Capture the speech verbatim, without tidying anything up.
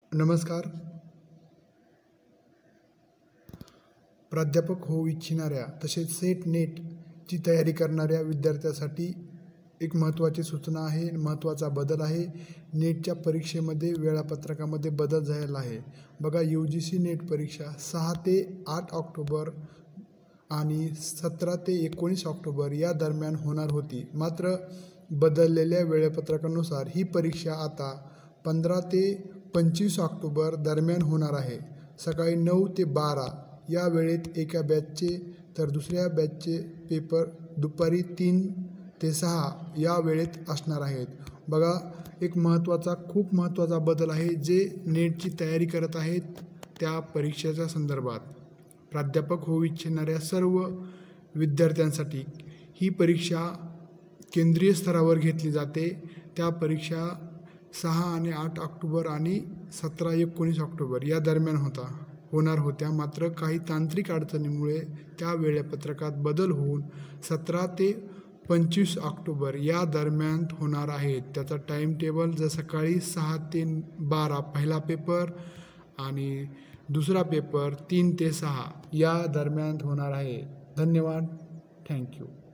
नमस्कार. प्राध्यापक होऊ इच्छिणाऱ्या तसेच सेट नेटची तयारी करणाऱ्या विद्यार्थ्यासाठी एक महत्त्वाची सूचना आहे, महत्त्वाचा बदल आहे. नेटच्या परीक्षेमध्ये वेळापत्रकामध्ये बदल झालेला आहे. बघा, यू जी सी नेट परीक्षा सहा ते आठ ऑक्टोबर आणि सतरा ते एकोणीस ऑक्टोबर या दरम्यान होणार होती. मात्र बदललेल्या वेळापत्रकानुसार ही परीक्षा आता पंधरा ते पंचवीस ऑक्टोबर दरम्यान होणार आहे. सकाळी नऊ ते बारा या वेळेत एका बॅचचे तर दुसऱ्या बॅचचे पेपर दुपारी तीन ते सहा या वेळेत असणार आहेत. बघा, एक महत्त्वाचा खूप महत्त्वाचा बदल आहे जे नेटची तयारी करत आहेत त्या परीक्षेच्या संदर्भात. प्राध्यापक होऊ इच्छिणाऱ्या सर्व विद्यार्थ्यांसाठी ही परीक्षा केंद्रीय स्तरावर घेतली जाते. त्या परीक्षा सहा आणि आठ ऑक्टोबर आणि सतरा एकोणीस ऑक्टोबर या दरम्यान होता होणार होत्या. मात्र काही तांत्रिक अडचणीमुळे त्या वेळापत्रकात बदल होऊन सतरा ते पंचवीस ऑक्टोबर या दरम्यान होणार आहेत. त्याचा टाईम टेबल जर सकाळी सहा ते बारा पहिला पेपर आणि दुसरा पेपर तीन ते सहा या दरम्यान होणार आहे. धन्यवाद. थँक्यू.